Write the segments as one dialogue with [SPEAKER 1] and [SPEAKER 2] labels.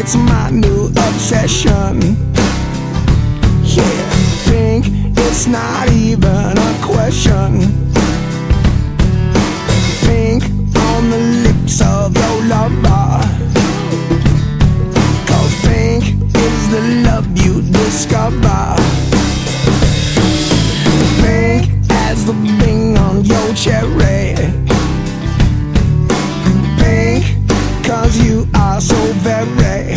[SPEAKER 1] it's my new obsession. Yeah, pink, it's not even a question. Pink on the lips of your lover, 'cause pink is the love you discover. Pink as the bing on your cherry. Pink, 'cause you are so very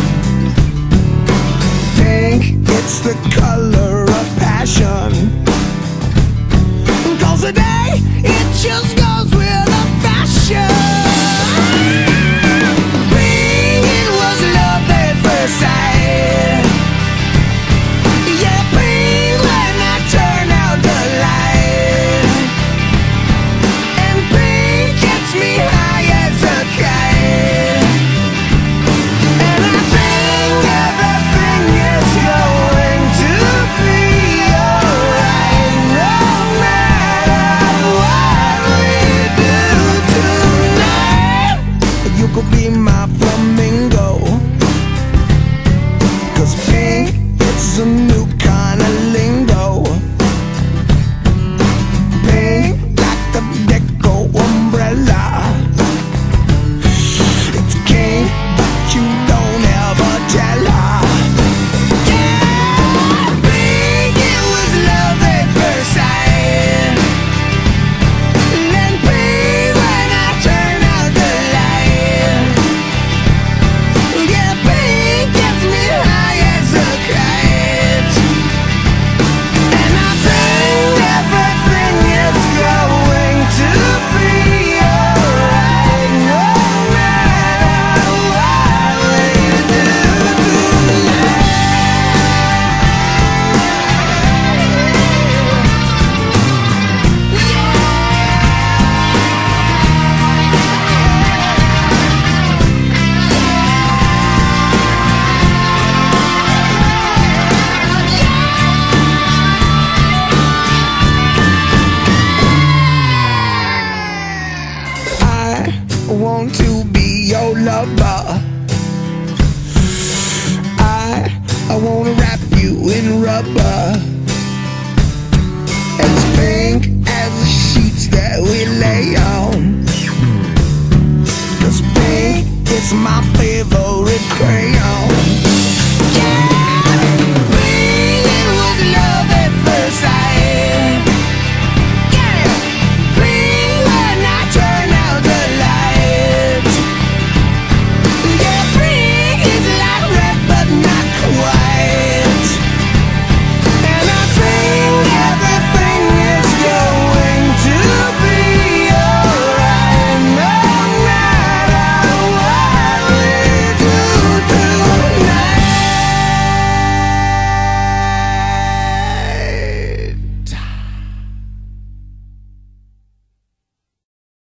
[SPEAKER 1] pink. It's the color of passion, 'cause today it just goes with the fashion. Pink, it was love at first sight. Yeah, pink when I turn out the light. And pink gets me high as a kite. And I think everything is going to be alright, no matter what we do tonight. You could be my flamingo, 'cause pink, it's a new kind of lingo. Pink like the deco umbrella. It's king, but you don't ever tell her. Yeah, pink, it was love at first sight. And pink when I turn out the light. Yeah, pink gets me high as a kite. And I think everything is going to be alright, no matter what we do tonight. I want to be your lover. I want to wrap you in rubber, as pink as the sheets that we lay on. 'Cause pink is my favorite crayon.